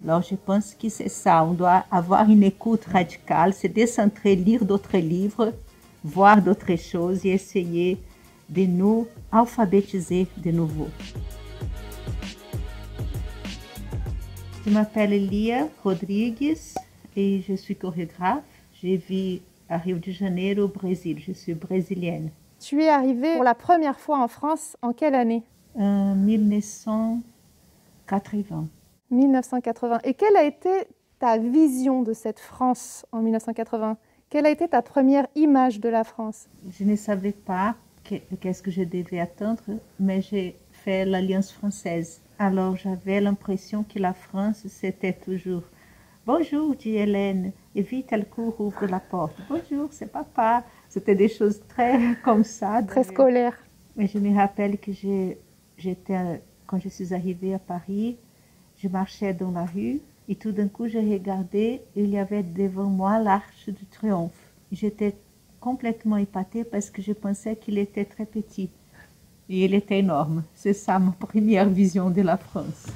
Alors je pense que c'est ça, on doit avoir une écoute radicale, se décentrer, lire d'autres livres, voir d'autres choses et essayer de nous alphabetiser de nouveau. Je m'appelle Lia Rodrigues et je suis chorégraphe. Je vis à Rio de Janeiro, au Brésil. Je suis brésilienne. Tu es arrivée pour la première fois en France en quelle année? En 1980. 1980. Et quelle a été ta vision de cette France en 1980? Quelle a été ta première image de la France? Je ne savais pas qu'est-ce que je devais attendre, mais j'ai fait l'Alliance française. Alors j'avais l'impression que la France, c'était toujours « Bonjour, dit Hélène, et vite elle court, ouvre la porte. Bonjour, c'est papa. » C'était des choses très comme ça. Très scolaire. Mais je me rappelle que quand je suis arrivée à Paris, je marchais dans la rue et tout d'un coup, je regardais et il y avait devant moi l'Arche du Triomphe. J'étais complètement épatée parce que je pensais qu'il était très petit. Et il était énorme. C'est ça ma première vision de la France.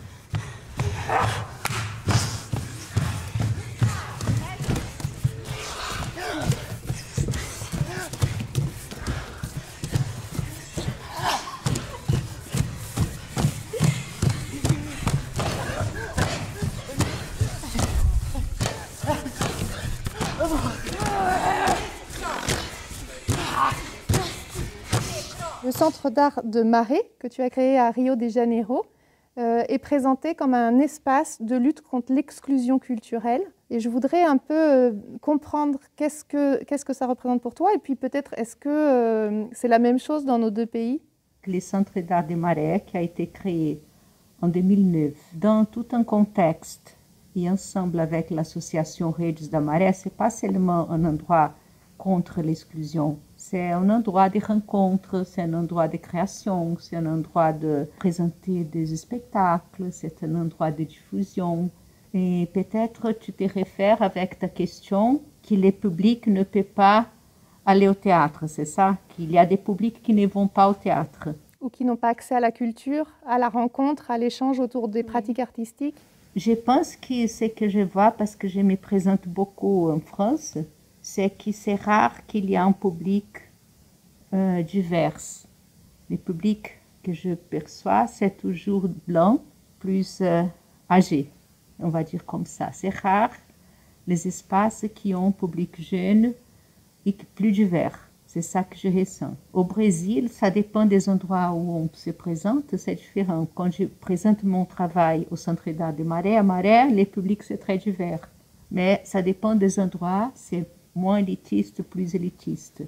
Le centre d'art de Maré, que tu as créé à Rio de Janeiro, est présenté comme un espace de lutte contre l'exclusion culturelle. Et je voudrais un peu comprendre qu'est-ce que ça représente pour toi, et puis peut-être est-ce que c'est la même chose dans nos deux pays? Le Centre d'art de Maré, qui a été créé en 2009, dans tout un contexte et ensemble avec l'association Redes da Maré, ce n'est pas seulement un endroit contre l'exclusion, c'est un endroit de rencontre, c'est un endroit de création, c'est un endroit de présenter des spectacles, c'est un endroit de diffusion. Et peut-être tu te réfères avec ta question que le public ne peut pas aller au théâtre, c'est ça? Qu'il y a des publics qui ne vont pas au théâtre. Ou qui n'ont pas accès à la culture, à la rencontre, à l'échange autour des pratiques artistiques? Je pense que ce que je vois, parce que je me présente beaucoup en France, c'est que c'est rare qu'il y ait un public divers. Le public que je perçois, c'est toujours blanc, plus âgé, on va dire comme ça. C'est rare les espaces qui ont un public jeune et plus divers. C'est ça que je ressens. Au Brésil, ça dépend des endroits où on se présente, c'est différent. Quand je présente mon travail au Centre d'art de Maré, à Maré, les publics c'est très divers. Mais ça dépend des endroits, c'est moins élitiste, plus élitiste.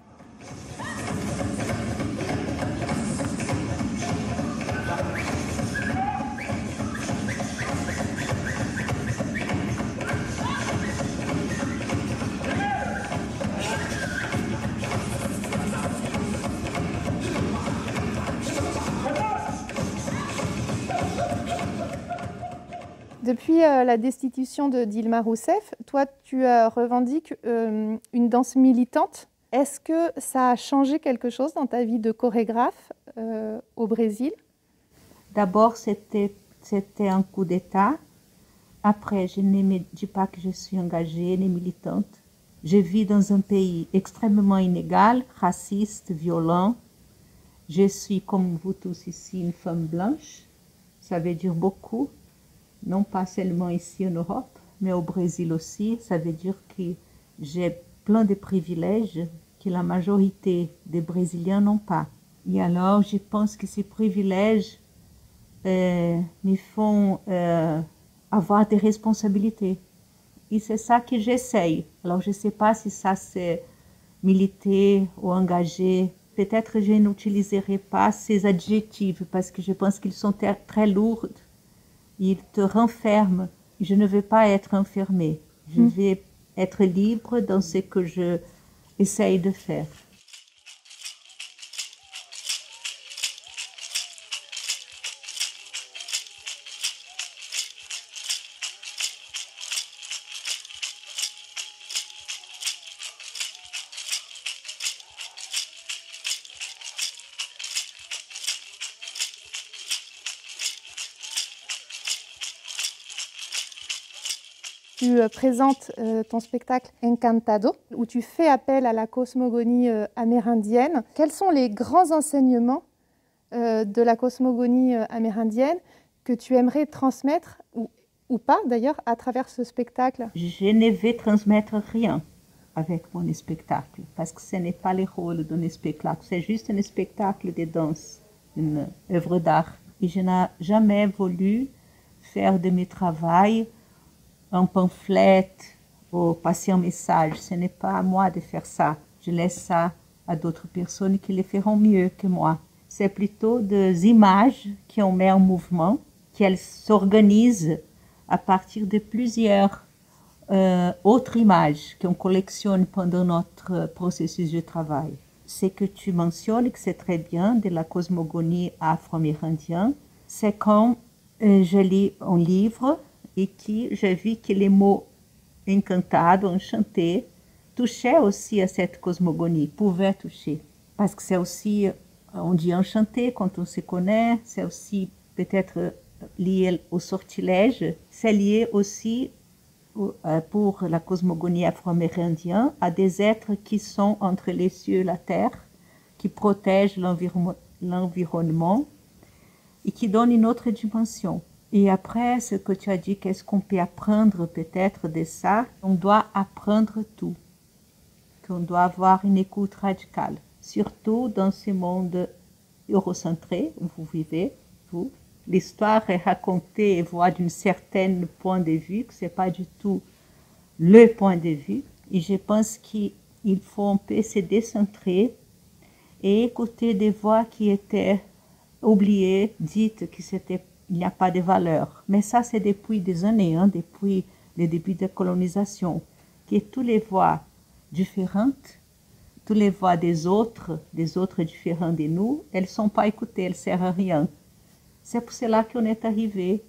Depuis la destitution de Dilma Rousseff, toi, tu revendiques une danse militante. Est-ce que ça a changé quelque chose dans ta vie de chorégraphe au Brésil? D'abord, c'était un coup d'État. Après, je ne me dis pas que je suis engagée ni militante. Je vis dans un pays extrêmement inégal, raciste, violent. Je suis, comme vous tous ici, une femme blanche. Ça veut dire beaucoup. Non pas seulement ici en Europe, mais au Brésil aussi. Ça veut dire que j'ai plein de privilèges que la majorité des Brésiliens n'ont pas. Et alors, je pense que ces privilèges me font avoir des responsabilités. Et c'est ça que j'essaye. Alors, je ne sais pas si ça c'est militer ou engager. Peut-être que je n'utiliserai pas ces adjectifs parce que je pense qu'ils sont très lourds. Ils te renferment. Je ne veux pas être enfermée. Je veux être libre dans ce que je essaye de faire. tu présentes ton spectacle Encantado, où tu fais appel à la cosmogonie amérindienne. Quels sont les grands enseignements de la cosmogonie amérindienne que tu aimerais transmettre, ou pas d'ailleurs, à travers ce spectacle? Je ne vais transmettre rien avec mon spectacle, parce que ce n'est pas le rôle d'un spectacle, c'est juste un spectacle de danse, une œuvre d'art. Et je n'ai jamais voulu faire de mes travaux un pamphlet ou passer un message. Ce n'est pas à moi de faire ça. Je laisse ça à d'autres personnes qui le feront mieux que moi. C'est plutôt des images qu'on met en mouvement, qu'elles s'organisent à partir de plusieurs autres images qu'on collectionne pendant notre processus de travail. Ce que tu mentionnes, que c'est très bien, de la cosmogonie afro-amérindienne, c'est quand je lis un livre et que j'ai vu que les mots encantado, enchanté, touchaient aussi à cette cosmogonie, pouvaient toucher. Parce que c'est aussi, on dit enchanté quand on se connaît, c'est aussi peut-être lié au sortilège, c'est lié aussi pour la cosmogonie afro-amérindienne à des êtres qui sont entre les cieux et la terre, qui protègent l'environnement et qui donnent une autre dimension. Et après, ce que tu as dit, qu'est-ce qu'on peut apprendre peut-être de ça? On doit apprendre tout, qu'on doit avoir une écoute radicale, surtout dans ce monde eurocentré où vous vivez, vous. L'histoire est racontée et voit d'un certain point de vue, que ce n'est pas du tout le point de vue. Et je pense qu'il faut un peu se décentrer et écouter des voix qui étaient oubliées, dites qu'il n'y a pas de valeur. Mais ça, c'est depuis des années, depuis le début de la colonisation, que toutes les voix différentes, toutes les voix des autres différents de nous, elles ne sont pas écoutées, elles ne servent à rien. C'est pour cela qu'on est arrivé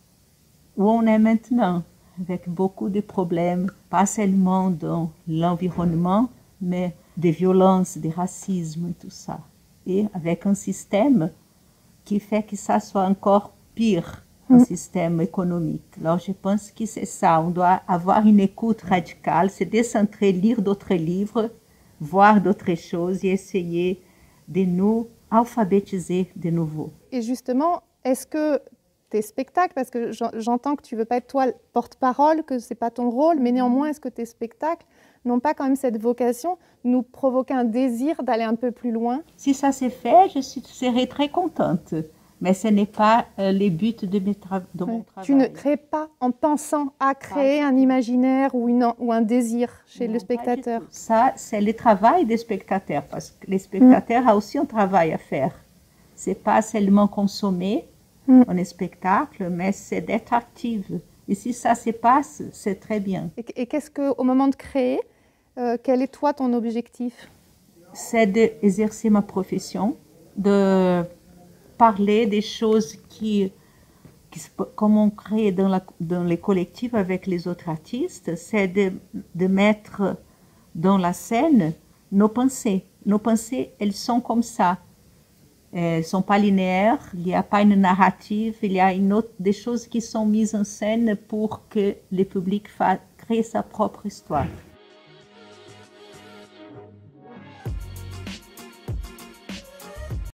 où on est maintenant, avec beaucoup de problèmes, pas seulement dans l'environnement, mais des violences, des racismes et tout ça. Et avec un système qui fait que ça soit encore pire, un système économique. Alors je pense que c'est ça, on doit avoir une écoute radicale, se décentrer, lire d'autres livres, voir d'autres choses et essayer de nous alphabétiser de nouveau. Et justement, est-ce que tes spectacles, parce que j'entends que tu ne veux pas être toi le porte-parole, que ce n'est pas ton rôle, mais néanmoins, est-ce que tes spectacles n'ont pas quand même cette vocation de nous provoquer un désir d'aller un peu plus loin? Si ça s'est fait, je serai très contente. Mais ce n'est pas le but de mon travail. Tu ne crées pas en pensant à créer un imaginaire ou un désir chez le spectateur. Ça, c'est le travail des spectateurs, parce que les spectateurs ont aussi un travail à faire. Ce n'est pas seulement consommer un spectacle, mais c'est d'être active. Et si ça se passe, c'est très bien. Et qu'est-ce qu'au moment de créer, quel est toi ton objectif? C'est d'exercer ma profession, de parler des choses comme on crée dans les collectifs avec les autres artistes, c'est de mettre dans la scène nos pensées. Nos pensées, elles sont comme ça. Elles ne sont pas linéaires, il n'y a pas une narrative, il y a des choses qui sont mises en scène pour que le public crée sa propre histoire.